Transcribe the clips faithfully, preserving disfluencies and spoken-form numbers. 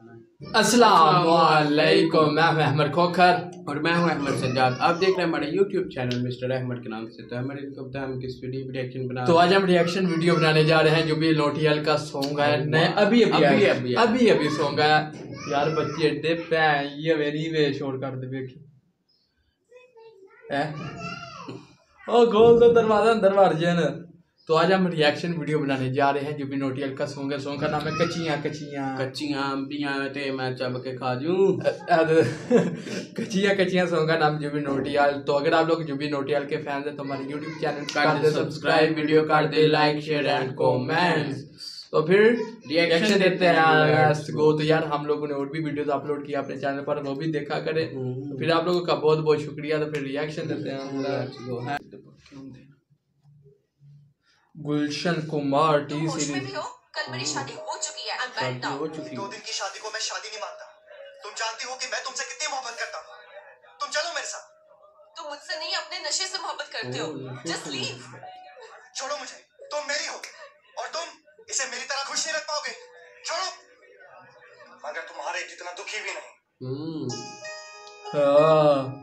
अस्सलाम वालेकुम, मैं हूं अहमद खोखर और मैं हूं अहमद सज्जाद। आप देख रहे हैं हमारे यूट्यूब चैनल मिस्टर अहमद के नाम से। तो अहमद, इनको बताएं हम किस वीडियो रिएक्शन बना तो आज हम रिएक्शन वीडियो बनाने जा रहे हैं जो भी नोटियाल का सॉन्ग है नए अभी अभी अभी अभी अभी अभी सॉन्ग है यार। बच्चे एडे पे ये मेरी वे शोर कर दे देखी है ओ गोल तो दरवाजा अंदर मार जाए ना। तो आज हम रिएक्शन वीडियो बनाने जा रहे हैं जो भी नोटियाल का सॉन्ग है। सॉन्ग का नाम है कच्चियां कच्चियां कच्चियां अंबियां ते मैं चब के खा जूं। कच्चियां कच्चियां सॉन्ग का नाम जो भी नोटियाल। तो अगर आप लोग जो भी नोटियाल के फैंस हैं तो हमारे यूट्यूब चैनल कर दे सब्सक्राइब, वीडियो कर दे लाइक शेयर एंड कमेंट्स। तो फिर रिएक्शन देते हैं गो। तो यार हम लोगों ने और भी वीडियोस अपलोड किया अपने चैनल पर, वो भी देखा करें। तो फिर आप लोगों का बहुत बहुत शुक्रिया। तो फिर रिएक्शन देते हैं। Gulshan Kumar T series. कल मेरी शादी हो चुकी है। शादी हो चुकी दो दिन की शादी को मैं शादी नहीं मानता। तुम जानती हो कि मैं तुमसे कितनी मोहब्बत करता हूँ। तुम चलो मेरे साथ। तुम मुझसे नहीं अपने नशे से मोहब्बत करते हो। Just leave. छोड़ो मुझे, तुम मेरी हो और तुम इसे मेरी तरह खुश नहीं रख पाओगे। छोड़ो। मगर तुम्हारे जितना दुखी भी नहीं। हाँ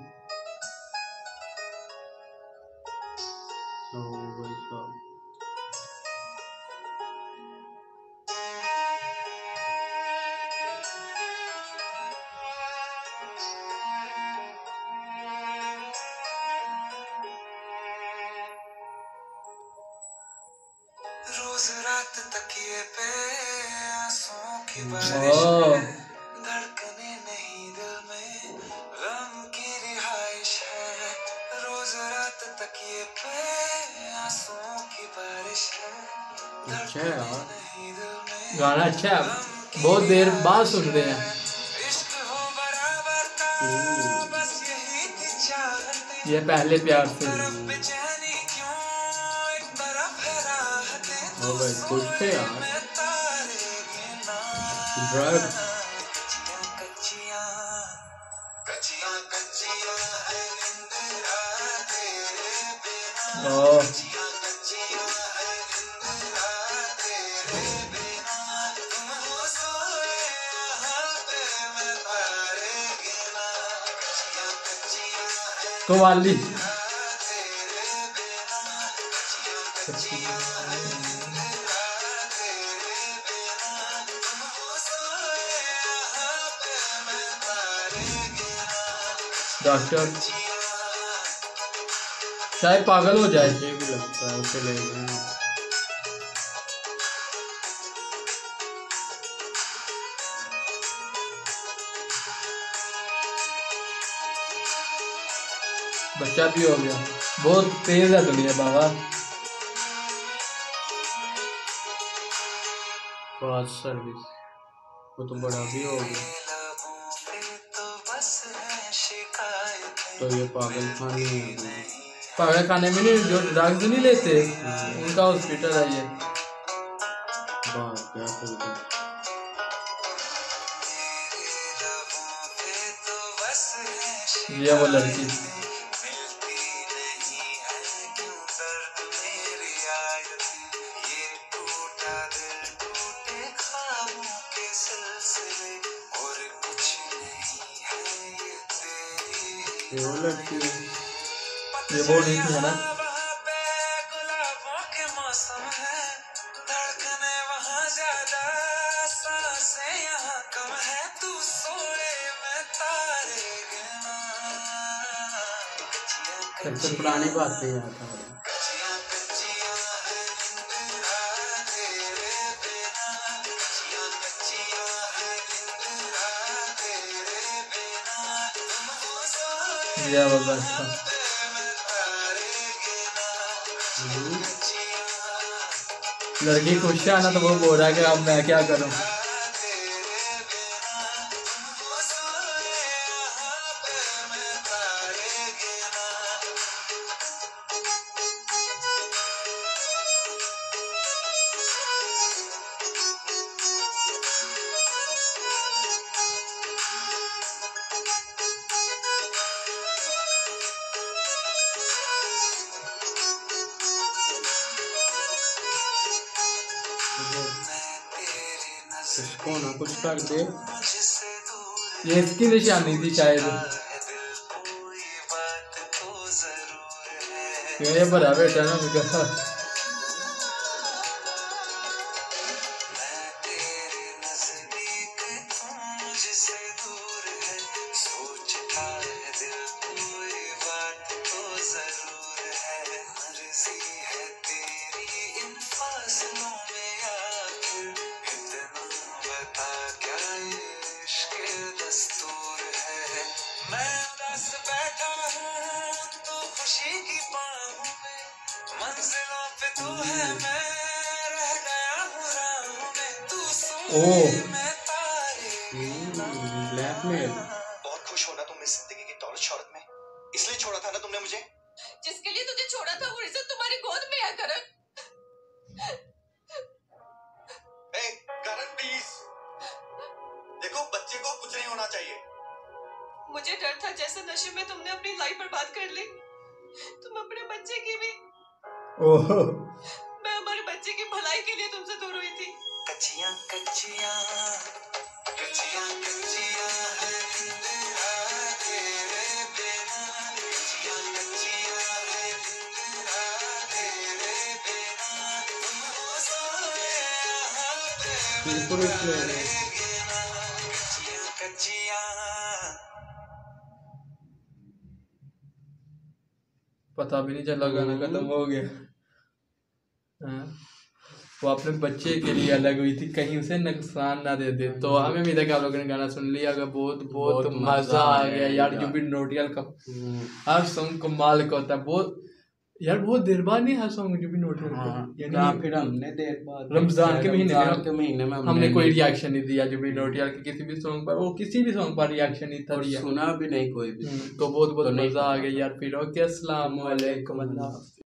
रोज रात तकिए पे आंसुओं की बारिश है, धड़कने नहीं दिल में गम की रिहाइश है। रोज रात तकिए पे आंसुओं की बारिश है, धड़कने नहीं दिल में। गाना अच्छा है, बहुत देर बाद सुन रहे हैं। इश्क हो बराबर का बस यही थी चाहते। ये पहले प्यार से बेचैनी क्यों एक तरफ है राहतें। ओ भाई कुछ पे यार ड्रग ओ कवाली डॉक्टर शायद पागल हो जाए। ये भी लगता है उसे ले गए। बच्चा भी हो गया, बहुत तेज है दुनिया बाबा। फास्ट सर्विस वो तो बड़ा भी हो गया। तो ये पागल खाने है। पागल खाने में नहीं, जो ड्रग्स नहीं लेते उनका हॉस्पिटल है ये। बात क्या करूँ। ये वो लड़की ये वो लड़की है। ये वो नहीं है ना। सबसे पुरानी बातें याद आ रही। ये वो बच्चा लड़की खुश है ना, तो वो बोल रहा है कि अब मैं क्या करूं। इसको ना कुछ कर दे। ये इसकी निशानी थी शायद। ये बड़ा बेटा ना उनका। ब्लैकमेल। बहुत खुश हो ना तुम इस जिंदगी की दौलत शौहरत में, इसलिए छोड़ा था ना तुमने मुझे। जिसके लिए तुझे छोड़ा था वो इज्जत तुम्हारी गोद में है करण। ए, करण प्लीज, देखो बच्चे को कुछ नहीं होना चाहिए। मुझे डर था जैसे नशे में तुमने अपनी लाइफ बर्बाद कर ली, तुम अपने बच्चे की भी। ओह, मैं हमारे बच्चे की भलाई के लिए तुमसे दूर हुई थी। कच्चियां कच्चियां कच्चियां कच्चियां है जिंदगा तेरे बिना, कच्चियां कच्चियां है जिंदगा तेरे बिना, तुम हो सोए यहाँ पे कच्चियां कच्चियां। पता भी नहीं चला गाना खत्म हो गया। हाँ, वो अपने बच्चे के लिए अलग हुई थी, कहीं उसे नुकसान ना दे दे। तो हमें उम्मीद है कि आप लोगों ने गाना सुन लिया, अगर बहुत बहुत बहुत मजा मजा आ आया गया यार। यार। जुबिन नौटियाल का हर सॉन्ग कमाल का होता है। बहुत यार बहुत देर बाद नहीं हर सॉन्ग जुबिन नौटियाल का, हाँ, यानी या फिर हमने देर बाद रमजान के महीने में रमजान के महीने में हमने कोई रिएक्शन नहीं दिया जुबिन नौटियाल के किसी भी सॉन्ग पर, वो किसी भी सॉन्ग पर रिएक्शन नहीं था और दिया। सुना भी नहीं कोई भी। तो बहुत बहुत तो नहीं मजा आ गया यार। फिर ओके, अस्सलाम वालेकुम, अल्लाह।